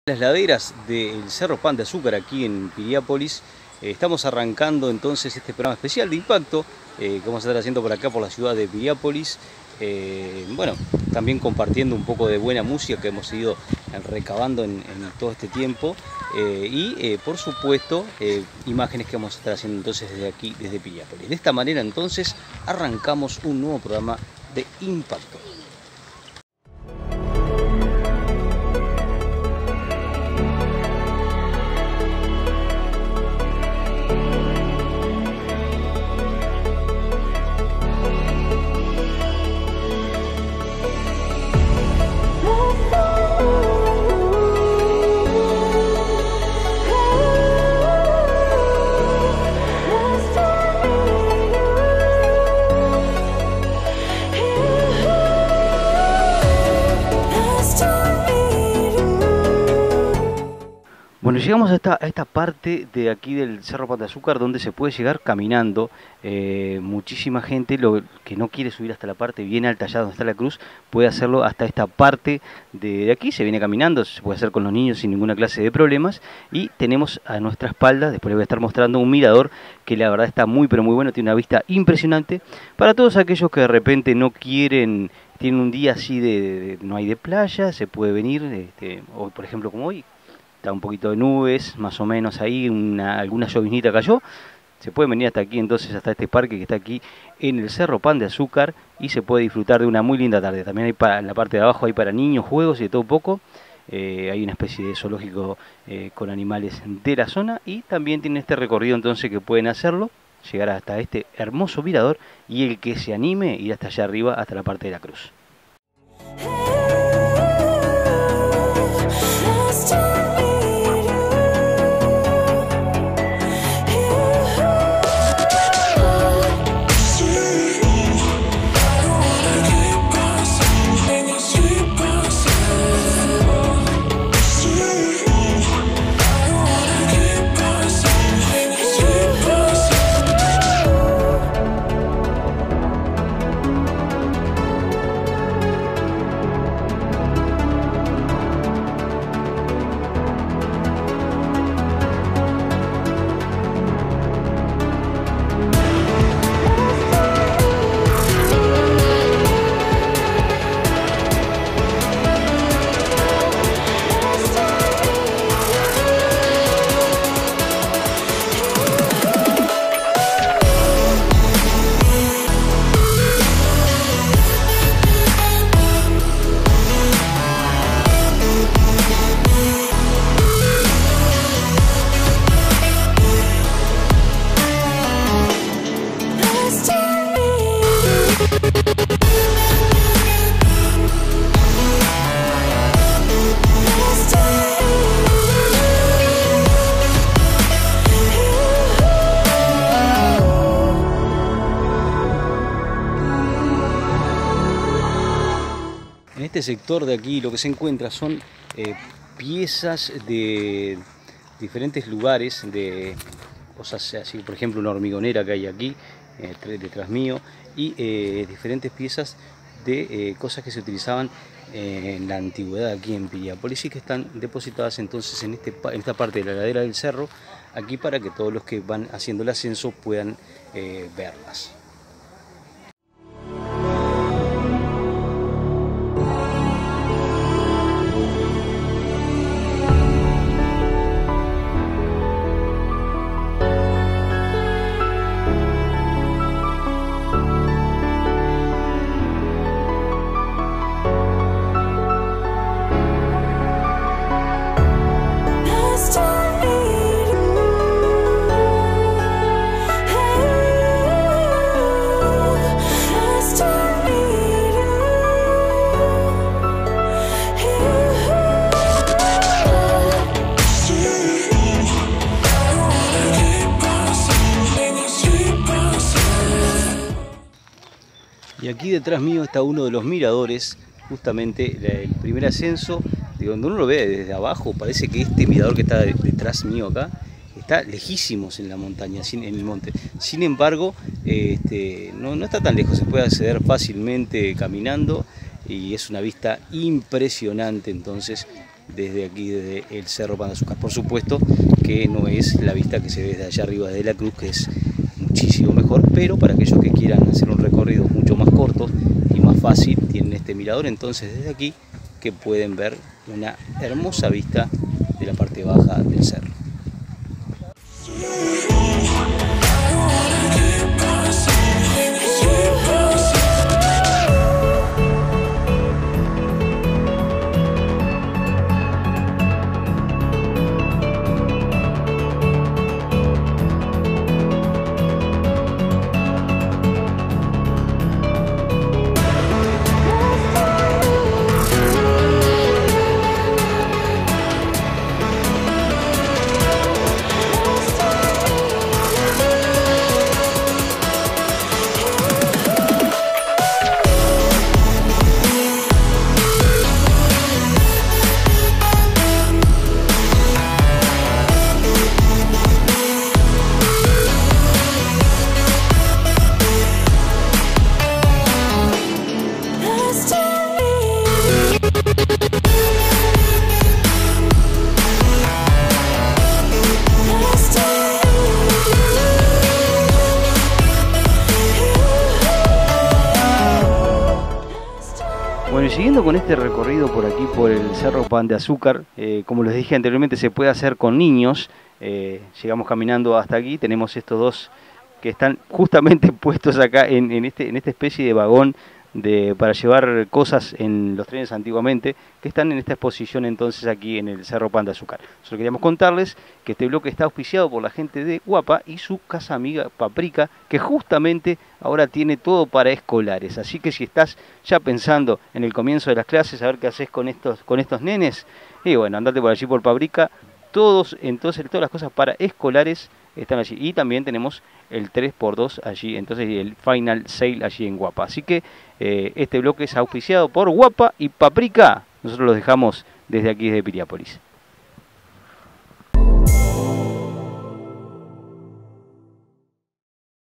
Las laderas del Cerro Pan de Azúcar aquí en Piriápolis. Estamos arrancando entonces este programa especial de impacto que vamos a estar haciendo por acá por la ciudad de Piriápolis. Bueno, también compartiendo un poco de buena música que hemos ido recabando en todo este tiempo y por supuesto imágenes que vamos a estar haciendo entonces desde aquí, desde Piriápolis. De esta manera entonces arrancamos un nuevo programa de impacto. Bueno, llegamos a esta parte de aquí del Cerro Pan de Azúcar donde se puede llegar caminando. Muchísima gente lo que no quiere subir hasta la parte bien alta allá donde está la cruz puede hacerlo hasta esta parte de aquí. Se viene caminando, se puede hacer con los niños sin ninguna clase de problemas. Y tenemos a nuestra espalda, después les voy a estar mostrando un mirador que la verdad está muy pero muy bueno, tiene una vista impresionante. Para todos aquellos que de repente no quieren, tienen un día así no hay de playa, se puede venir, o por ejemplo como hoy. Está un poquito de nubes, más o menos ahí, alguna llovinita cayó. Se puede venir hasta aquí entonces, hasta este parque que está aquí en el Cerro Pan de Azúcar y se puede disfrutar de una muy linda tarde. También hay en la parte de abajo hay para niños, juegos y de todo un poco. Hay una especie de zoológico con animales de la zona y también tiene este recorrido entonces que pueden hacerlo, llegar hasta este hermoso mirador y el que se anime ir hasta allá arriba, hasta la parte de la cruz. En este sector de aquí lo que se encuentra son piezas de diferentes lugares, de cosas así, por ejemplo una hormigonera que hay aquí detrás mío y diferentes piezas de cosas que se utilizaban en la antigüedad aquí en Piriápolis y que están depositadas entonces en esta parte de la ladera del cerro, aquí para que todos los que van haciendo el ascenso puedan verlas. Y aquí detrás mío está uno de los miradores, justamente el primer ascenso, de donde uno lo ve desde abajo, parece que este mirador que está detrás mío acá, está lejísimos en la montaña, en el monte. Sin embargo, no está tan lejos, se puede acceder fácilmente caminando y es una vista impresionante entonces desde aquí, desde el Cerro Pan de Azúcar. Por supuesto que no es la vista que se ve desde allá arriba de la cruz, que es muchísimo mejor, pero para aquellos que quieran hacer un recorrido mucho más corto y más fácil, tienen este mirador entonces desde aquí, que pueden ver una hermosa vista de la parte baja del cerro. Bueno, y siguiendo con este recorrido por aquí, por el Cerro Pan de Azúcar, como les dije anteriormente, se puede hacer con niños. Llegamos caminando hasta aquí, tenemos estos dos que están justamente puestos acá en esta especie de vagón para llevar cosas en los trenes antiguamente, que están en esta exposición entonces aquí en el Cerro Pan de Azúcar. Solo queríamos contarles que este bloque está auspiciado por la gente de Guapa y su casa amiga Paprika, que justamente ahora tiene todo para escolares. Así que si estás ya pensando en el comienzo de las clases, a ver qué haces con estos nenes, y bueno, andate por allí por Paprika. Entonces todas las cosas para escolares están allí. Y también tenemos el 3x2 allí, entonces el Final Sale allí en Guapa. Así que este bloque es auspiciado por Guapa y Paprika. Nosotros los dejamos desde aquí, desde Piriápolis.